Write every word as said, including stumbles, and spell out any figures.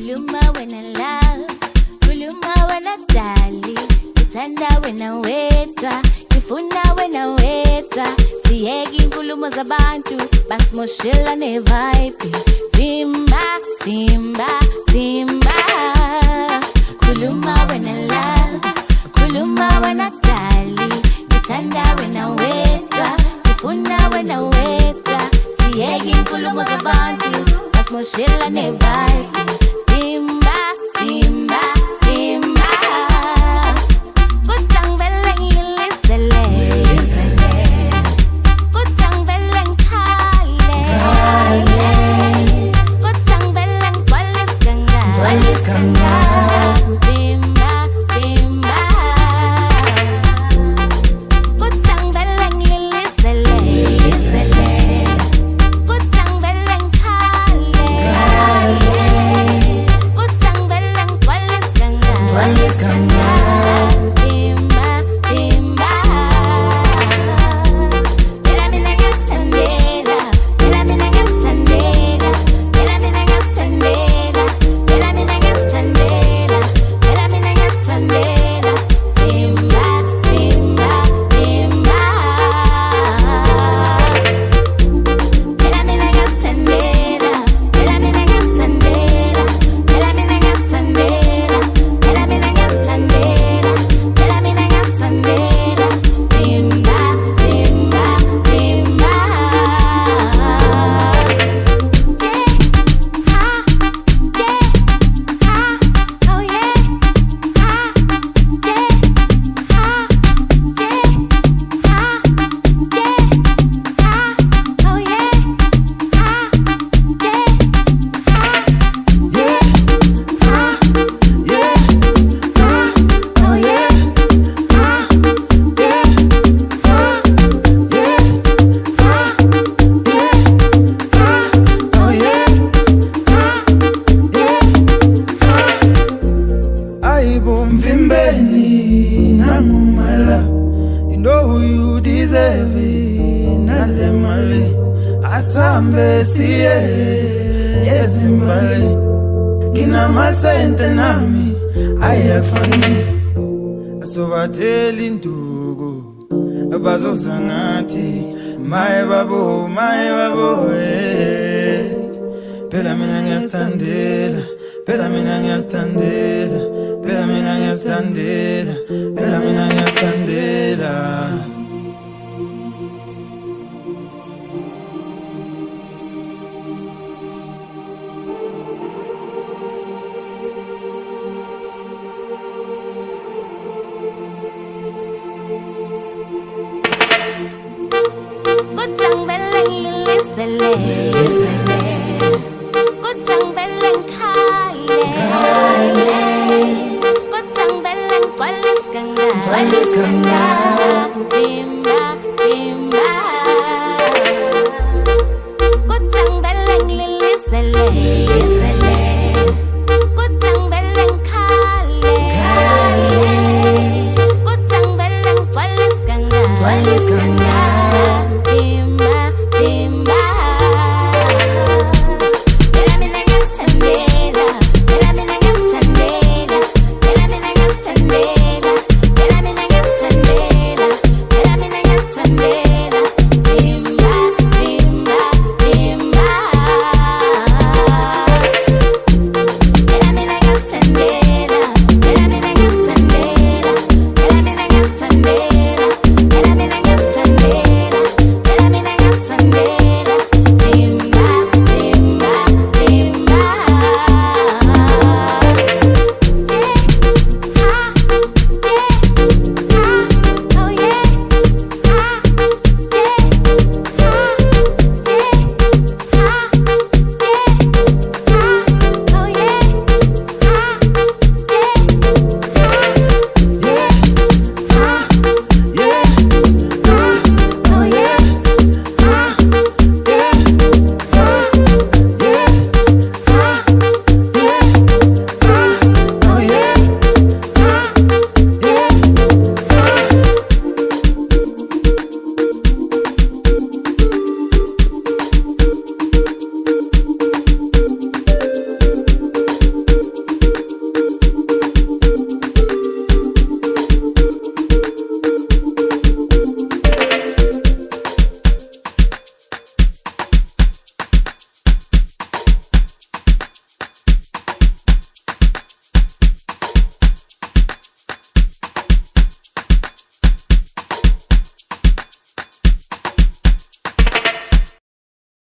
Kuluma when I love, kuluma when I dali, Ngyazthandela when I wetwa, ngifuna when I wetwa, siyeki inkulumo zabantu, basimoshela ne vibe. Vimba, vimba, vimba. Kuluma when I love, kuluma when I dali, Ngyazthandela when I wetwa, ngifuna when I wetwa, siyeki inkulumo zabantu, basimoshela ne vibe. Vimba, vimba, vimba. Kutang beleng ilisele, kutang beleng kale, kutang beleng kwalis ganga, kwalis ganga. Vimba, vimba. Kutang beleng ilisele, kutang beleng kale, kutang beleng kwalis ganga, kwalis ganga. Vimba, vimba. Bella mina Ngyazthandela, bella mina Ngyazthandela, bella mina Ngyazthandela, bella mina Ngyazthandela, bella mina Ngyazthandela. Vimba, vimba, vimba. Bella mina Ngyazthandela, bella mina Ngyazthandela, bella mina Ngyazthandela, bella mina Ngyazthandela, bella mina Ngyazthandela. Vimba, vimba, vimba. Yeah, ha, yeah, ha, oh yeah, ha, yeah, ha, yeah, ha, yeah, ha, oh yeah, ha, yeah, ha, Yeah, ha, yeah, uh, oh yeah, yeah, ha, uh, yeah, uh, yeah, uh, oh yeah, uh, yeah, uh. Ayibumvimbeni namumala, you know who you deserve it, nale mali, asambe siye, yesimbali, kina masente nami, ayafani, asobateli ndugu, abazozangathi, my babo, my babo, eh. Bella mina Ngyazthandela, bella mina Ngyazthandela, bella mina Ngyazthandela, bella mina Ngyazthandela. kutang beleng ilisele.